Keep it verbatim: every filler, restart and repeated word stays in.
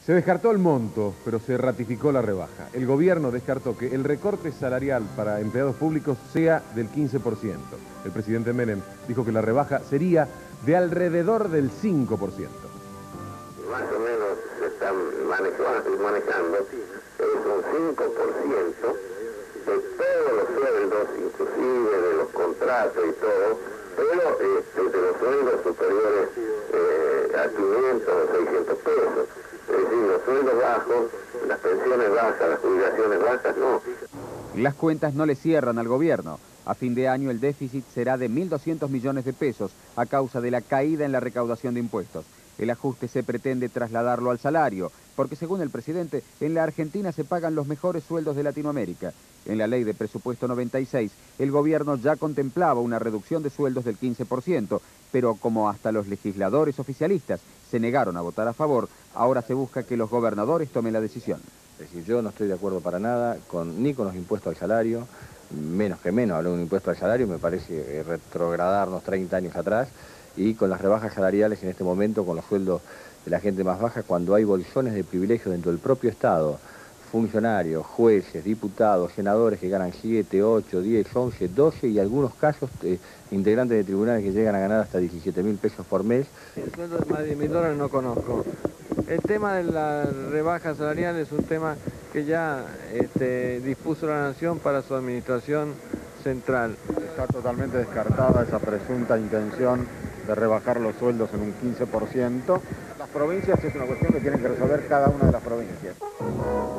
Se descartó el monto, pero se ratificó la rebaja. El gobierno descartó que el recorte salarial para empleados públicos sea del quince por ciento. El presidente Menem dijo que la rebaja sería de alrededor del cinco por ciento. Más o menos se están manejando, manejando es un cinco por ciento de todos los sueldos, inclusive de los contratos y todo, pero este, de los sueldos superiores eh, a quinientos o seiscientos pesos. Es decir, los sueldos bajos, las pensiones bajas, las jubilaciones bajas, no. Las cuentas no le cierran al gobierno. A fin de año el déficit será de mil doscientos millones de pesos a causa de la caída en la recaudación de impuestos. El ajuste se pretende trasladarlo al salario, porque según el presidente, en la Argentina se pagan los mejores sueldos de Latinoamérica. En la ley de presupuesto noventa y seis, el gobierno ya contemplaba una reducción de sueldos del quince por ciento, pero como hasta los legisladores oficialistas se negaron a votar a favor, ahora se busca que los gobernadores tomen la decisión. Es decir, yo no estoy de acuerdo para nada con, ni con los impuestos al salario, menos que menos hablar de un impuesto al salario, me parece retrogradarnos treinta años atrás, y con las rebajas salariales en este momento, con los sueldos de la gente más baja, cuando hay bolsones de privilegios dentro del propio Estado, funcionarios, jueces, diputados, senadores que ganan siete, ocho, diez, once, doce y algunos casos eh, integrantes de tribunales que llegan a ganar hasta diecisiete mil pesos por mes. El sueldo de más de diez mil dólares no conozco. El tema de la rebaja salarial es un tema que ya este, dispuso la Nación para su administración central. Está totalmente descartada esa presunta intención de rebajar los sueldos en un quince por ciento. Las provincias es una cuestión que tienen que resolver cada una de las provincias.